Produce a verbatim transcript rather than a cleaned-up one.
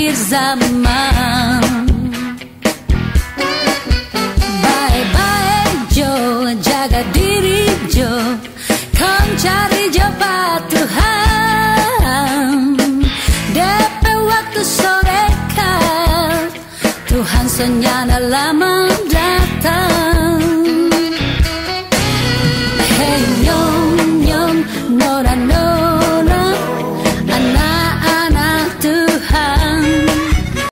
akhir zaman. Bye-bye Jo, jaga diri Jo, kau cari jabat Tuhan. D P waktu sore kau, Tuhan senyana lama datang.